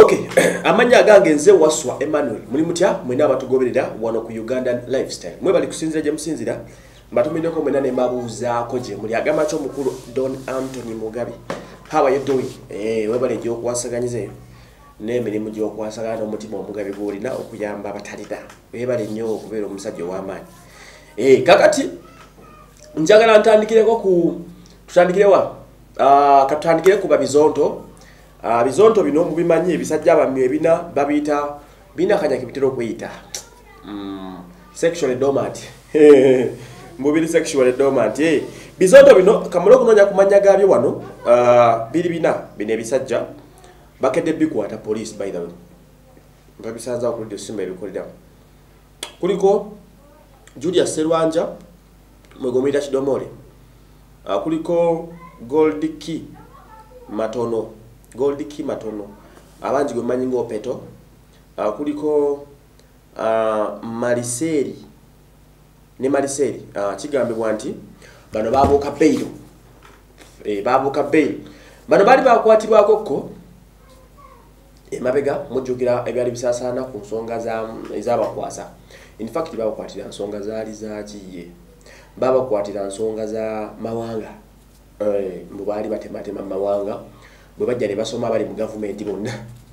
Okay, amanya gange nze waswa Emmanuel. Muli mutya mwena abatugoberera wano ku Ugandan Lifestyle. Mwe bali kusinzira je musinzira. Mbatumideko mwena ne mbabuuzaako je muli agamba kyo mukulu Don Anthony Mugabe. How are you doing? Mwe bali gyo kwasaganyize. N'emirimu gyo kwasagana omutima Mugabe gwolina okuyamba abatalida. Mwe bali nnyo okubeera omusajja w'amaanyi. Kakati njagala ntandikireko ku tutandikirewa. Katandikire ku babizonto. Bizonto bino mubimanyi ebisajja abamwe ebina babita bina kanya kibitero okuyita sexual dormant mubiri sexual dormant bizonto bino kamulo kunonya kumanya gabyo wano biri bina ebisajja bakedde bikwata police by the way babisanza okulidde simu ebikolera kuliko Julius Serwanja mwegomita Kidomole kuliko Gold Key Matono Gold Key Matono abanji gwe manyi ngo Peto kuliko Mariseri ne Mariseri kigambibwa nti bano babuka bail babuka bail bano bali bakwatibwako ko mabega mujukira ebyali bisasana ku nsonga za ezabakwasa in fact babakwatira nsonga zaali zakiye babakwatira nsonga za mawanga mubali batematema mawanga bwe bajja ne basoma bali mu government bonna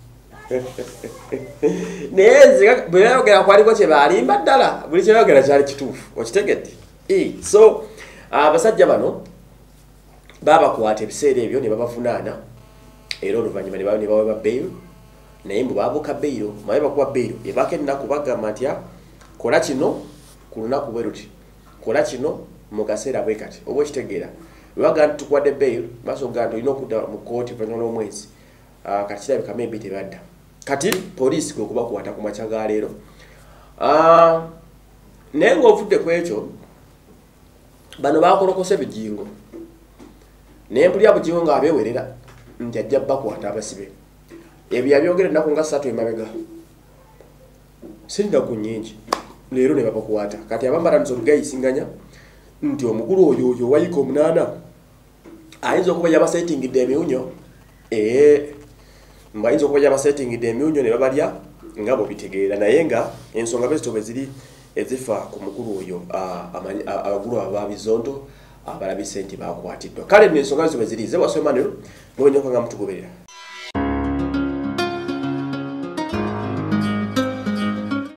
neze bwe bayogera kwaliko kye balimba ddala buli kye bayogera kyali kituufu okitegedde so abasajja bano babakwata ebiseera ebyo ne babavunaana era oluvannyuma ne baweebwa bail naye mbu baabuka bail maye bakuwa bail ebaako ennaku bagamba nti kola kino ku lunaku bwe luti kola kino mu kaseera bwe kati oba okitegeera Waga tukwadde bail basoga ndo ino kuda mu court vanyola omwezi kati kirabika maybe tebadda kati police gwe kuba kuwata ku machaga leero nengo ovudde kwekyo bano bakolokose bijingo nempuli abo jingo nga abewerera njajja bakwata abasibe ebya byongere nako nga 3 emabega sinda ku nyingi leero ne babakwata kati abambara nzo lugayisinganya nti omukulu oyo wayiko omunana ayinza okuba yaba setting de miunyo mbayinza okuba yaba setting de miunyo ne babalya ngabo bitegeera naye nga ensonga bezitobe ziri ezifa ku mukulu oyo abagulu ababizondo abalabi senti bakwatiddwa kale n'ensonga zitobe ziri ze wasoma Emmanuel mwenye kwanga mutugoberera